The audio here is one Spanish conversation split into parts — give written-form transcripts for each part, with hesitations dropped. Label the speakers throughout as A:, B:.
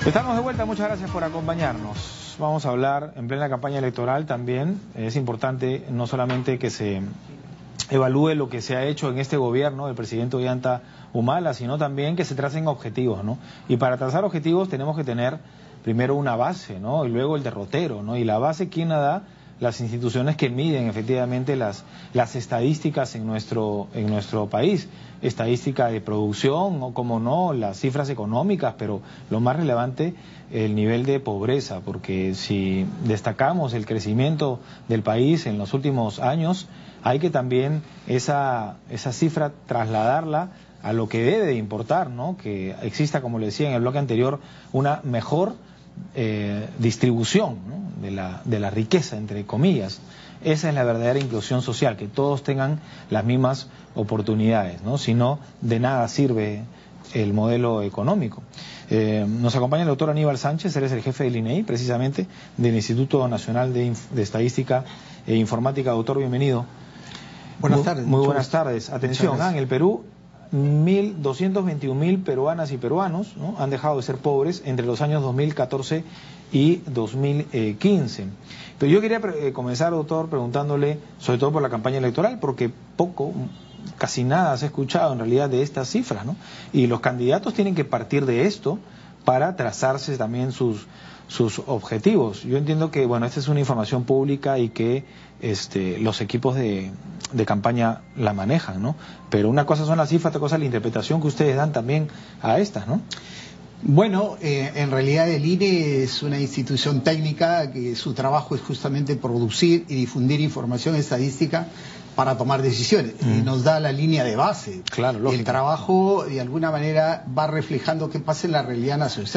A: Estamos de vuelta, muchas gracias por acompañarnos. Vamos a hablar en plena campaña electoral también. Es importante no solamente que se evalúe lo que se ha hecho en este gobierno del presidente Ollanta Humala, sino también que se tracen objetivos, ¿no? Y para trazar objetivos tenemos que tener primero una base, ¿no? Y luego el derrotero, ¿no? Y la base, ¿quién la da? Las instituciones que miden efectivamente las estadísticas en nuestro país, estadística de producción, o como no, las cifras económicas, pero lo más relevante, el nivel de pobreza, porque si destacamos el crecimiento del país en los últimos años, hay que también esa cifra trasladarla a lo que debe de importar, ¿no? Que exista, como le decía en el bloque anterior, una mejor distribución, ¿no? de la riqueza, entre comillas. Esa es la verdadera inclusión social, que todos tengan las mismas oportunidades, ¿no? Si no, de nada sirve el modelo económico. Nos acompaña el doctor Aníbal Sánchez, él es el jefe del INEI, precisamente, del Instituto Nacional de Estadística e Informática. Doctor, bienvenido.
B: Buenas tardes.
A: Muy buenas tardes. Atención, en el Perú, 221.000 peruanas y peruanos, ¿no? han dejado de ser pobres entre los años 2014 y 2015. Pero yo quería comenzar, doctor, preguntándole, sobre todo por la campaña electoral, porque casi nada se ha escuchado en realidad de estas cifras, ¿no? Y los candidatos tienen que partir de esto para trazarse también sus objetivos. Yo entiendo que, bueno, esta es una información pública y que los equipos de campaña la manejan, ¿no? Pero una cosa son las cifras, otra cosa es la interpretación que ustedes dan también a estas, ¿no?
B: Bueno, en realidad el INE es una institución técnica que su trabajo es justamente producir y difundir información estadística para tomar decisiones. Y nos da la línea de base.
A: Claro, lógico.
B: El trabajo, de alguna manera, va reflejando qué pasa en la realidad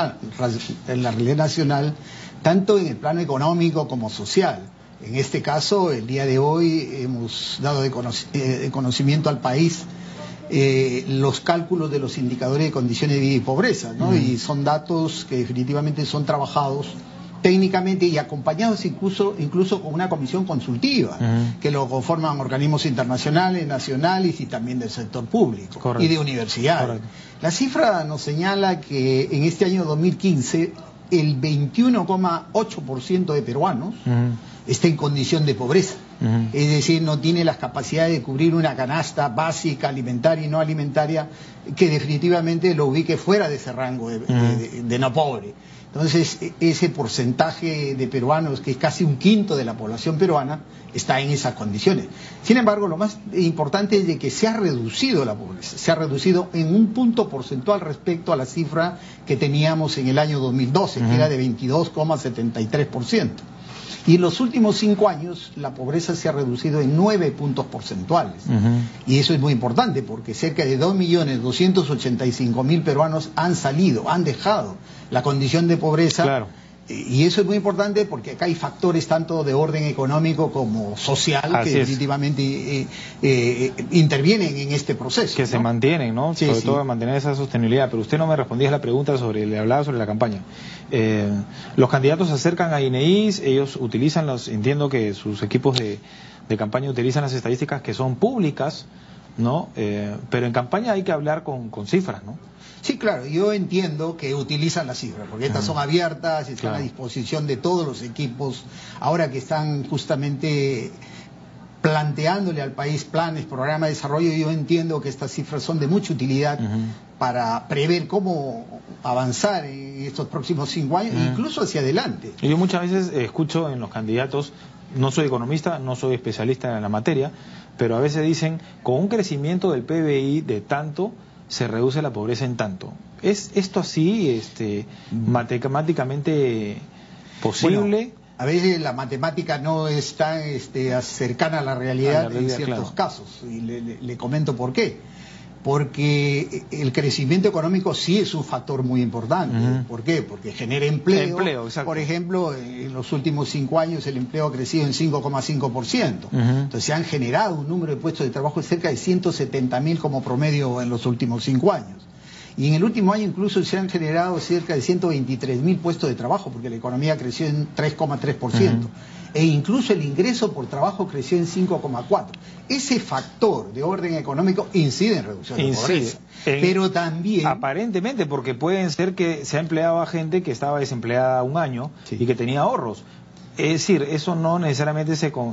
B: nacional, tanto en el plano económico como social. En este caso, el día de hoy hemos dado de conocimiento al país los cálculos de los indicadores de condiciones de vida y pobreza, ¿no? Y son datos que definitivamente son trabajados técnicamente y acompañados incluso con una comisión consultiva que lo conforman organismos internacionales, nacionales y también del sector público.
A: Correcto.
B: Y de universidades.
A: Correcto.
B: La cifra nos señala que en este año 2015 el 21,8% de peruanos está en condición de pobreza. Es decir, no tiene las capacidades de cubrir una canasta básica, alimentaria y no alimentaria, que definitivamente lo ubique fuera de ese rango de no pobre. Entonces, ese porcentaje de peruanos, que es casi un quinto de la población peruana, está en esas condiciones. Sin embargo, lo más importante es de que se ha reducido la pobreza, se ha reducido en un punto porcentual respecto a la cifra que teníamos en el año 2012, que era de 22,73%. Y en los últimos 5 años la pobreza se ha reducido en 9 puntos porcentuales. Y eso es muy importante porque cerca de 2.285.000 peruanos han dejado la condición de pobreza.
A: Claro.
B: Y eso es muy importante porque acá hay factores tanto de orden económico como social que definitivamente intervienen en este proceso.
A: Que se mantienen, ¿no?
B: Sí,
A: sobre todo mantener esa sostenibilidad. Pero usted no me respondía a la pregunta le hablaba sobre la campaña. Los candidatos se acercan a INEI, ellos utilizan entiendo que sus equipos de campaña utilizan las estadísticas que son públicas, ¿no? Pero en campaña hay que hablar con cifras, ¿no?
B: Sí, claro, yo entiendo que utilizan las cifras, porque estas son abiertas y están a disposición de todos los equipos, ahora que están justamente planteándole al país planes, programas de desarrollo. Yo entiendo que estas cifras son de mucha utilidad para prever cómo avanzar en estos próximos 5 años, incluso hacia adelante.
A: Yo muchas veces escucho en los candidatos, no soy economista, no soy especialista en la materia, pero a veces dicen, con un crecimiento del PBI de tanto, se reduce la pobreza en tanto. ¿Es esto así, matemáticamente posible?
B: Bueno, a veces la matemática no es tan cercana a la realidad en ciertos casos, y le comento por qué. Porque el crecimiento económico sí es un factor muy importante. ¿Por qué? Porque genera empleo. Por ejemplo, en los últimos 5 años el empleo ha crecido en 5,5%. Entonces se han generado un número de puestos de trabajo de cerca de 170.000 como promedio en los últimos 5 años. Y en el último año incluso se han generado cerca de 123.000 puestos de trabajo, porque la economía creció en 3,3%. E incluso el ingreso por trabajo creció en 5,4%. Ese factor de orden económico incide en reducción de pobreza. Pero también...
A: Aparentemente, porque pueden ser que se ha empleado a gente que estaba desempleada un año y que tenía ahorros. Es decir, eso no necesariamente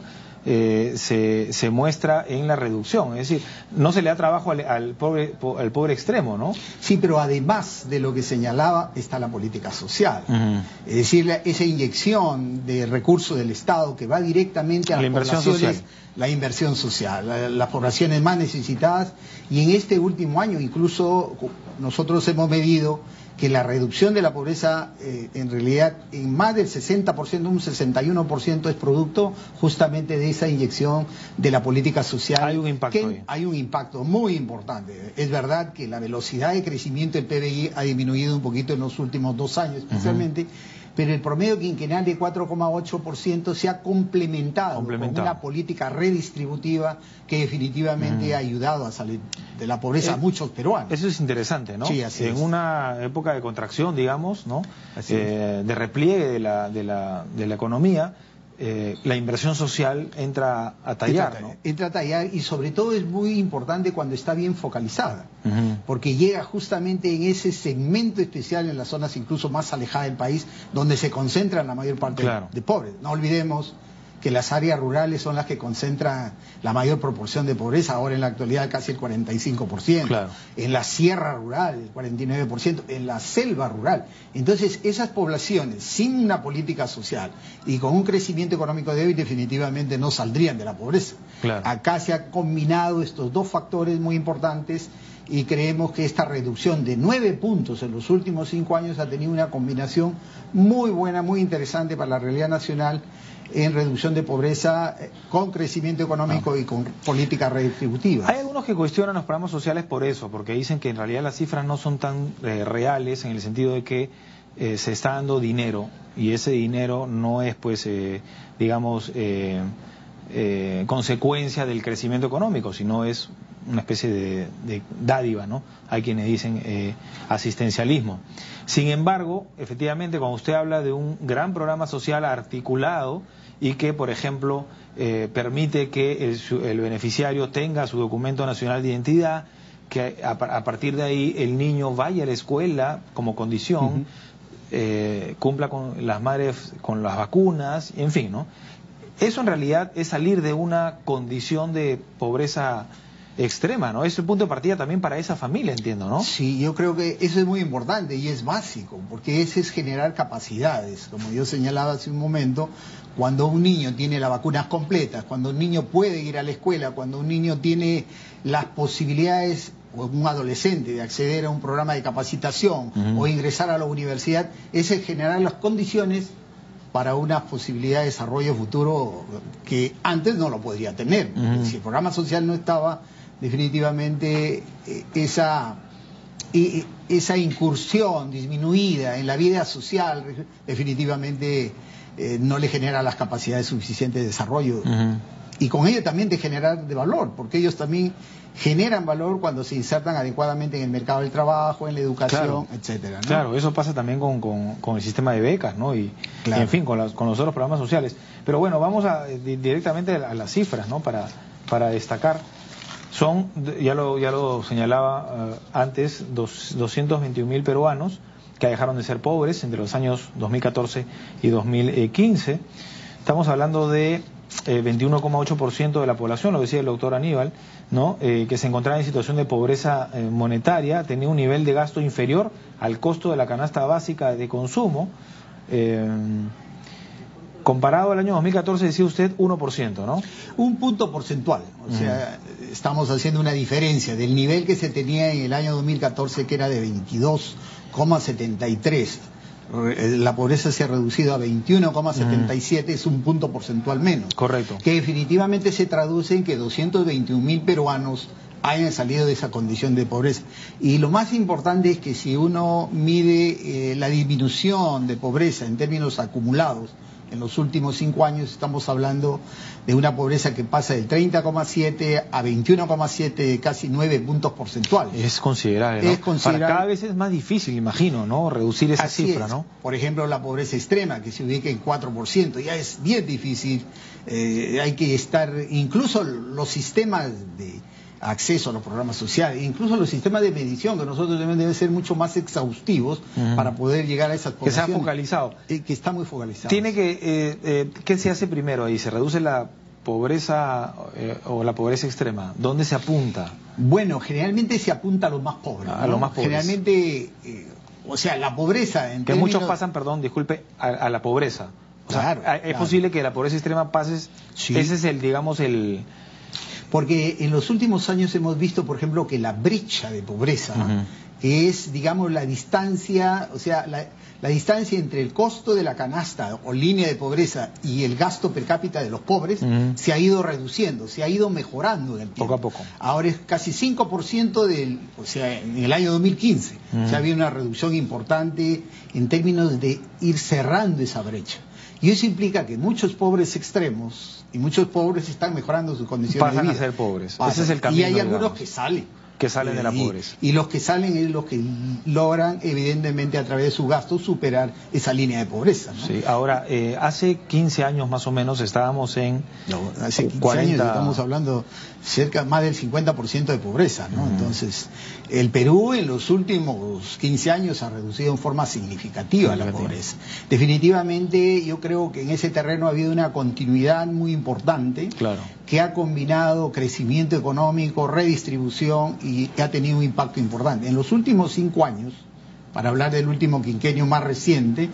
A: se muestra en la reducción, es decir, no se le da trabajo al pobre extremo, ¿no?
B: Sí, pero además de lo que señalaba está la política social, es decir, esa inyección de recursos del Estado que va directamente a las poblaciones, la inversión social, las poblaciones más necesitadas, y en este último año incluso nosotros hemos medido que la reducción de la pobreza en realidad en más del 60%, un 61% es producto justamente de esa inyección de la política social.
A: Hay un impacto ahí.
B: Hay un impacto muy importante. Es verdad que la velocidad de crecimiento del PBI ha disminuido un poquito en los últimos 2 años especialmente, pero el promedio quinquenal de 4,8% se ha complementado con una política redistributiva que definitivamente ha ayudado a salir de la pobreza a muchos peruanos.
A: Eso es interesante, ¿no?
B: Sí, así es.
A: En una época de contracción, digamos, ¿no? De repliegue de la economía, la inversión social entra a tallar, ¿no?
B: Entra a tallar, y sobre todo es muy importante cuando está bien focalizada, porque llega justamente en ese segmento especial en las zonas incluso más alejadas del país, donde se concentran la mayor parte de pobres. No olvidemos que las áreas rurales son las que concentran la mayor proporción de pobreza, ahora en la actualidad casi el 45%, en la sierra rural el 49%, en la selva rural. Entonces esas poblaciones sin una política social y con un crecimiento económico débil definitivamente no saldrían de la pobreza. Acá se han combinado estos dos factores muy importantes, y creemos que esta reducción de 9 puntos en los últimos 5 años ha tenido una combinación muy buena, muy interesante para la realidad nacional en reducción de pobreza, con crecimiento económico y con política redistributiva.
A: Hay algunos que cuestionan los programas sociales por eso, porque dicen que en realidad las cifras no son tan reales, en el sentido de que se está dando dinero, y ese dinero no es, pues, digamos, consecuencia del crecimiento económico, sino es una especie de dádiva, ¿no? Hay quienes dicen asistencialismo. Sin embargo, efectivamente, cuando usted habla de un gran programa social articulado y que, por ejemplo, permite que el beneficiario tenga su documento nacional de identidad, que a partir de ahí el niño vaya a la escuela como condición, cumpla con las madres, con las vacunas, en fin, ¿no? Eso en realidad es salir de una condición de pobreza extrema, ¿no? Es el punto de partida también para esa familia, entiendo, ¿no?
B: Sí, yo creo que eso es muy importante y es básico, porque ese es generar capacidades. Como yo señalaba hace un momento, cuando un niño tiene las vacunas completas, cuando un niño puede ir a la escuela, cuando un niño tiene las posibilidades, o un adolescente, de acceder a un programa de capacitación o ingresar a la universidad, ese es generar las condiciones para una posibilidad de desarrollo futuro que antes no lo podría tener. Si el programa social no estaba, definitivamente esa incursión disminuida en la vida social definitivamente no le genera las capacidades suficientes de desarrollo, y con ello también de generar de valor, porque ellos también generan valor cuando se insertan adecuadamente en el mercado del trabajo, en la educación, etcétera, ¿no?
A: Claro, eso pasa también con el sistema de becas, ¿no? Y en fin, con los otros programas sociales. Pero bueno, vamos directamente a las cifras, ¿no? Para destacar. Son, ya lo señalaba antes, 221.000 peruanos que dejaron de ser pobres entre los años 2014 y 2015. Estamos hablando de 21,8% de la población, lo decía el doctor Aníbal, ¿no? Que se encontraba en situación de pobreza monetaria, tenía un nivel de gasto inferior al costo de la canasta básica de consumo. Comparado al año 2014, decía usted, 1%, ¿no?
B: Un punto porcentual, o sea, estamos haciendo una diferencia del nivel que se tenía en el año 2014, que era de 22,73. La pobreza se ha reducido a 21,77, es un punto porcentual menos.
A: Correcto.
B: Que definitivamente se traduce en que 221.000 peruanos hayan salido de esa condición de pobreza. Y lo más importante es que si uno mide la disminución de pobreza en términos acumulados en los últimos 5 años, estamos hablando de una pobreza que pasa del 30,7 a 21,7, casi 9 puntos porcentuales.
A: Es considerable, ¿no?
B: Es considerable.
A: Cada vez es más difícil, imagino, ¿no? Reducir esa cifra, ¿no?
B: Por ejemplo, la pobreza extrema, que se ubica en 4%, ya es bien difícil. Hay que estar, incluso los sistemas de acceso a los programas sociales, incluso los sistemas de medición, que nosotros deben ser mucho más exhaustivos para poder llegar a esas poblaciones.
A: Que se ha focalizado.
B: Que está muy focalizado.
A: ¿Qué se hace primero ahí? ¿Se reduce la pobreza o la pobreza extrema? ¿Dónde se apunta?
B: Bueno, generalmente se apunta a los más pobres.
A: A los más pobres.
B: Generalmente, o sea, la pobreza...
A: Que muchos pasan, perdón, disculpe, a la pobreza. O sea,
B: claro,
A: es posible que la pobreza extrema pases...
B: Sí.
A: Ese es el...
B: Porque en los últimos años hemos visto, por ejemplo, que la brecha de pobreza, que es, digamos, la distancia, o sea, la distancia entre el costo de la canasta o línea de pobreza y el gasto per cápita de los pobres, se ha ido reduciendo, se ha ido mejorando en el tiempo.
A: Poco a poco.
B: Ahora es casi 5% o sea, en el año 2015, o sea, había una reducción importante en términos de ir cerrando esa brecha. Y eso implica que muchos pobres extremos y muchos pobres están mejorando sus condiciones de vida.
A: Pasan a ser pobres. Ese es el camino.
B: Y hay algunos que salen.
A: Que salen de la pobreza.
B: Y los que salen es los que logran, evidentemente, a través de su gasto, superar esa línea de pobreza, ¿no?
A: Sí, ahora, hace 15 años más o menos estábamos en...
B: No, hace 15
A: 40...
B: años estamos hablando más del 50% de pobreza, ¿no? Entonces, el Perú en los últimos 15 años ha reducido en forma significativa la pobreza. Definitivamente, yo creo que en ese terreno ha habido una continuidad muy importante,
A: claro,
B: que ha combinado crecimiento económico, redistribución y que ha tenido un impacto importante. En los últimos 5 años, para hablar del último quinquenio más reciente,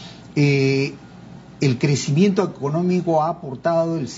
B: el crecimiento económico ha aportado el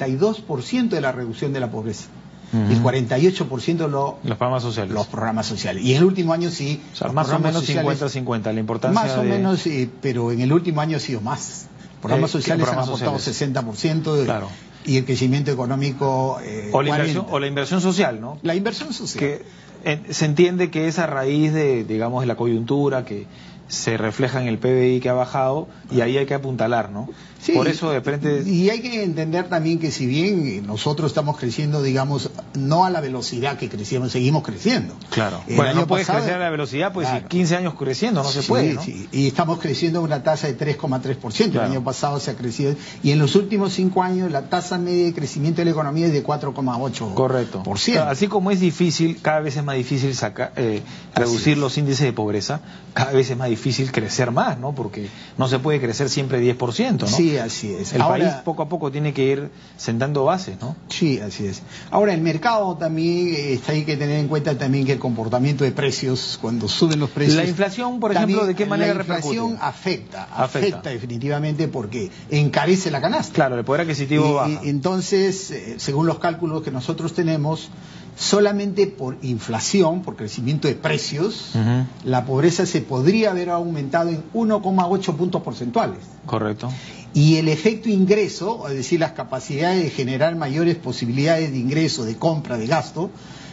B: 52% de la reducción de la pobreza. El 48% los
A: programas sociales.
B: Los programas sociales. Y en el último año sí.
A: O sea, más o menos 50-50, la importancia
B: más o menos, pero en el último año ha sido más. Programas sociales han aportado 60%.
A: Claro.
B: Y el crecimiento económico...
A: o la inversión social, ¿no?
B: La inversión social.
A: Que se entiende que es a raíz de, digamos, de la coyuntura, que se refleja en el PBI que ha bajado, y ahí hay que apuntalar, ¿no?
B: Sí,
A: por eso de frente...
B: Y hay que entender también que si bien nosotros estamos creciendo, digamos, no a la velocidad que crecíamos, seguimos creciendo.
A: Claro.
B: Bueno,
A: no puedes crecer a la velocidad, pues claro, 15 años creciendo, no se puede, ¿no?
B: Sí, y estamos creciendo a una tasa de 3,3%.
A: Claro.
B: El año pasado se ha crecido. Y en los últimos 5 años la tasa media de crecimiento de la economía es de 4,8%.
A: Correcto. Así como es difícil, cada vez es más difícil reducir los índices de pobreza, cada vez es más difícil crecer más, ¿no? Porque no se puede crecer siempre 10%, ¿no?
B: Sí, así es.
A: El país poco a poco tiene que ir sentando bases, ¿no?
B: Sí, así es. Ahora, el mercado también, hay que tener en cuenta también que el comportamiento de precios, cuando suben los precios...
A: La inflación, por ejemplo, ¿de qué manera repercute?
B: La inflación afecta definitivamente porque encarece la canasta.
A: Claro, el poder adquisitivo baja.
B: Entonces, según los cálculos que nosotros tenemos, solamente por inflación, por crecimiento de precios, la pobreza se podría haber aumentado en 1,8 puntos porcentuales.
A: Correcto.
B: Y el efecto ingreso, es decir, las capacidades de generar mayores posibilidades de ingreso, de compra, de gasto,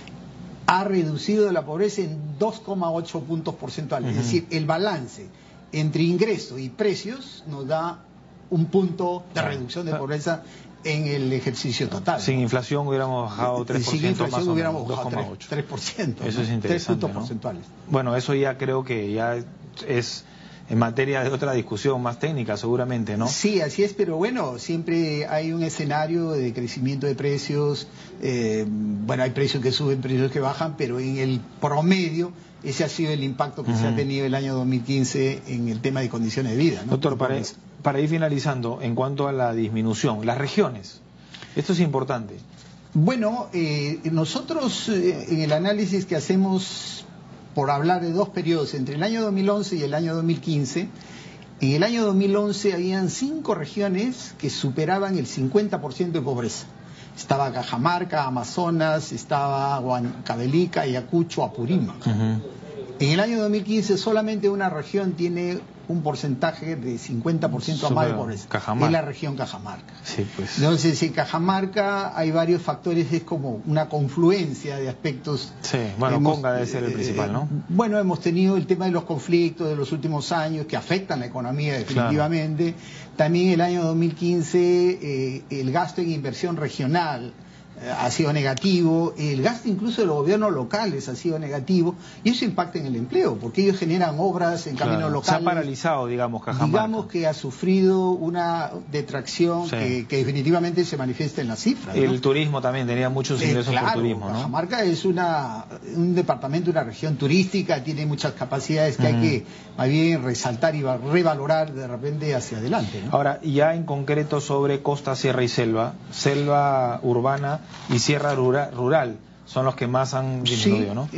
B: ha reducido la pobreza en 2,8 puntos porcentuales. Es decir, el balance entre ingreso y precios nos da un punto de reducción de pobreza en el ejercicio total.
A: Sin inflación hubiéramos bajado 3%.
B: Sin inflación
A: más o
B: hubiéramos
A: menos,
B: bajado 3%.
A: Eso es interesante,
B: 3 puntos
A: ¿no?
B: porcentuales.
A: Bueno, eso ya creo que ya es en materia de otra discusión más técnica, seguramente, ¿no?
B: Sí, así es, pero bueno, siempre hay un escenario de crecimiento de precios. Bueno, hay precios que suben, precios que bajan, pero en el promedio ese ha sido el impacto que se ha tenido el año 2015 en el tema de condiciones de vida, ¿no?
A: Doctor, para ir finalizando, en cuanto a la disminución, las regiones, esto es importante.
B: Bueno, nosotros en el análisis que hacemos, por hablar de 2 periodos, entre el año 2011 y el año 2015, en el año 2011 habían 5 regiones que superaban el 50% de pobreza. Estaba Cajamarca, Amazonas, estaba Huancavelica, Ayacucho, Apurímac. En el año 2015 solamente una región tiene un porcentaje de 50% más de pobreza.
A: Cajamarca.
B: Es la región Cajamarca.
A: Sí, pues.
B: Entonces, en Cajamarca hay varios factores, es como una confluencia de aspectos.
A: Sí, bueno, Conga debe ser el principal, ¿no?
B: Bueno, hemos tenido el tema de los conflictos de los últimos años que afectan la economía definitivamente. Claro. También el año 2015 el gasto en inversión regional ha sido negativo, el gasto incluso de los gobiernos locales ha sido negativo, y eso impacta en el empleo, porque ellos generan obras en caminos locales.
A: Se ha paralizado, digamos, Cajamarca.
B: Digamos que ha sufrido una detracción que definitivamente se manifiesta en las cifras.
A: El turismo también tenía muchos ingresos por turismo, ¿no?
B: Cajamarca es un departamento, una región turística, tiene muchas capacidades que hay que más bien resaltar y revalorar de repente hacia adelante, ¿no?
A: Ahora, ya en concreto sobre costa, sierra y selva urbana y sierra rural son los que más han disminuido, ¿no?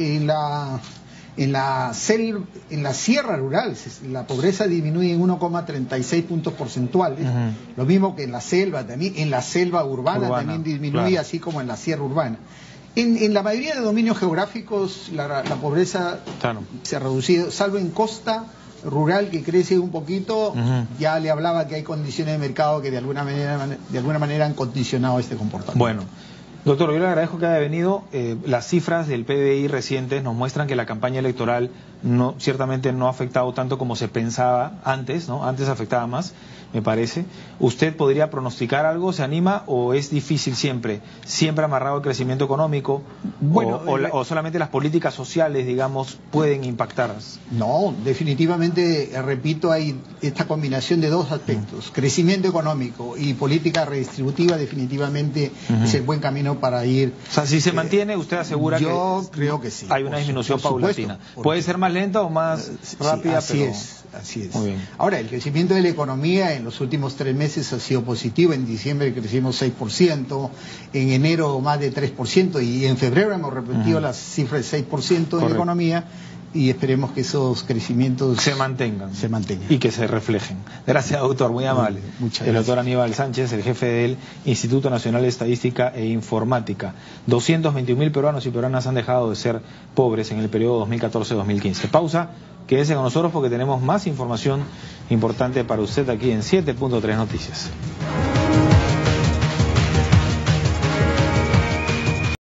B: En la sierra rural la pobreza disminuye en 1,36 puntos porcentuales, lo mismo que en la selva también, en la selva urbana también disminuye, así como en la sierra urbana. En la mayoría de dominios geográficos la pobreza se ha reducido, salvo en costa rural, que crece un poquito. Ya le hablaba que hay condiciones de mercado que de alguna manera han condicionado este comportamiento.
A: Bueno, doctor, yo le agradezco que haya venido. Las cifras del PBI recientes nos muestran que la campaña electoral ciertamente no ha afectado tanto como se pensaba antes, ¿no? Antes afectaba más, me parece. ¿Usted podría pronosticar algo? ¿Se anima o es difícil siempre amarrado al crecimiento económico? Bueno, o solamente las políticas sociales, digamos, pueden impactar?
B: No, definitivamente, repito, hay esta combinación de dos aspectos. Crecimiento económico y política redistributiva definitivamente es el buen camino para ir.
A: O sea, si se mantiene, usted asegura que
B: yo creo que sí.
A: Hay una disminución paulatina. Puede ser más lenta o más rápida,
B: así es. Muy bien. Ahora, el crecimiento de la economía en los últimos 3 meses ha sido positivo. En diciembre crecimos 6%, en enero más de 3%, y en febrero hemos repetido las cifras de 6% de la economía, y esperemos que esos crecimientos
A: se mantengan
B: y
A: que se reflejen. Gracias, doctor, muy amable.
B: Muchas gracias.
A: El doctor Aníbal Sánchez, el jefe del Instituto Nacional de Estadística e Informática. 221.000 peruanos y peruanas han dejado de ser pobres en el periodo 2014-2015. Pausa, quédese con nosotros porque tenemos más información importante para usted aquí en 7.3 Noticias.